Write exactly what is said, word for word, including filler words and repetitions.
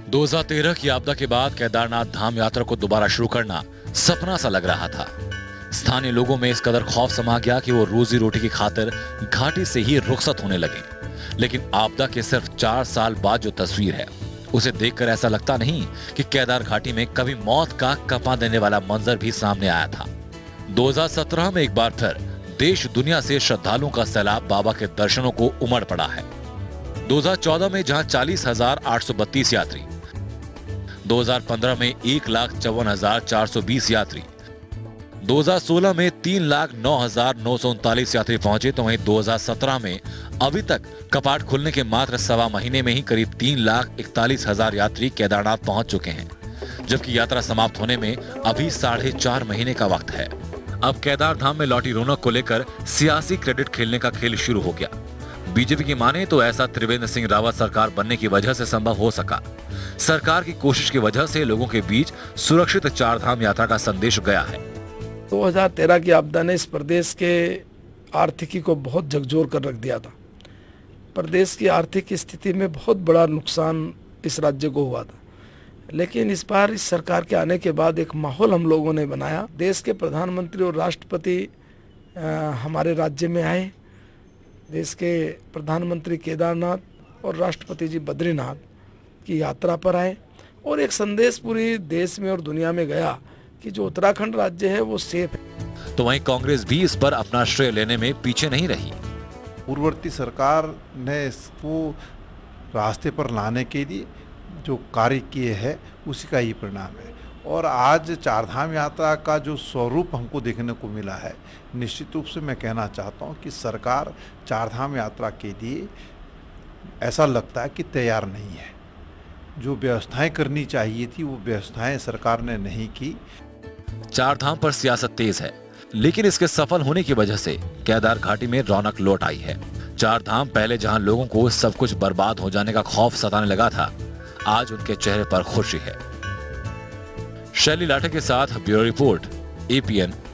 दो हज़ार तेरह की आपदा के बाद केदारनाथ धाम यात्रा को दोबारा शुरू करना सपना सा लग रहा था। स्थानीय लोगों में इस कदर खौफ समा गया कि वो रोजी रोटी की खातिर घाटी से ही रुखसत होने लगे। लेकिन आपदा के सिर्फ चार साल बाद जो तस्वीर है, उसे देखकर ऐसा लगता नहीं कि केदार घाटी में कभी मौत का कपा देने वाला मंजर भी सामने आया था। दो हज़ार सत्रह में एक बार फिर देश दुनिया से श्रद्धालुओं का सैलाब बाबा के दर्शनों को उमड़ पड़ा है। दो हज़ार चौदह में जहां चालीस हजार आठ सौ बत्तीस यात्री, दो हज़ार पंद्रह में एक लाख चौवन हजार चार सौ बीस यात्री, दो हज़ार सोलह में तीन लाख नौ हजार नौ सौ उनतालीस यात्री पहुंचे, तो वहीं दो हज़ार सत्रह में अभी तक कपाट खुलने के मात्र सवा महीने में ही करीब तीन लाख इकतालीस हजार यात्री केदारनाथ पहुंच चुके हैं, जबकि यात्रा समाप्त होने में अभी साढ़े चार महीने का वक्त है। अब केदार धाम में लौटी रौनक को लेकर सियासी क्रेडिट खेलने का खेल शुरू हो गया। बीजेपी की माने तो ऐसा त्रिवेंद्र सिंह रावत सरकार बनने की वजह से संभव हो सका। सरकार की कोशिश की वजह से लोगों के बीच सुरक्षित चार धाम यात्रा का संदेश गया है। दो हज़ार तेरह की आपदा ने इस प्रदेश के आर्थिकी को बहुत झकझोर कर रख दिया था। प्रदेश की आर्थिक स्थिति में बहुत बड़ा नुकसान इस राज्य को हुआ था। लेकिन इस बार इस सरकार के आने के बाद एक माहौल हम लोगों ने बनाया। देश के प्रधानमंत्री और राष्ट्रपति हमारे राज्य में आए। देश के प्रधानमंत्री केदारनाथ और राष्ट्रपति जी बद्रीनाथ की यात्रा पर आए और एक संदेश पूरी देश में और दुनिया में गया कि जो उत्तराखंड राज्य है वो सेफ है। तो वहीं कांग्रेस भी इस पर अपना श्रेय लेने में पीछे नहीं रही। पूर्ववर्ती सरकार ने इसको रास्ते पर लाने के लिए जो कार्य किए हैं उसी का ही परिणाम है। और आज चारधाम यात्रा का जो स्वरूप हमको देखने को मिला है, निश्चित रूप से मैं कहना चाहता हूं कि सरकार चारधाम यात्रा के लिए ऐसा लगता है कि तैयार नहीं है। जो व्यवस्थाएं करनी चाहिए थी वो व्यवस्थाएं सरकार ने नहीं की। चारधाम पर सियासत तेज है, लेकिन इसके सफल होने की वजह से केदार घाटी में रौनक लौट आई है। चारधाम पहले जहां लोगों को सब कुछ बर्बाद हो जाने का खौफ सताने लगा था, आज उनके चेहरे पर खुशी है। शैली लाठे के साथ bureau report, A P N